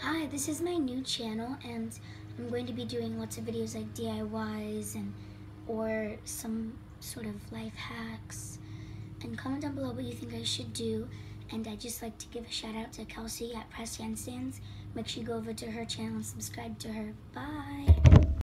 Hi, this is my new channel and I'm going to be doing lots of videos like DIYs or some sort of life hacks. And comment down below what you think I should do. And I'd just like to give a shout out to Kelsey at Press Handstands. Make sure you go over to her channel and subscribe to her. Bye!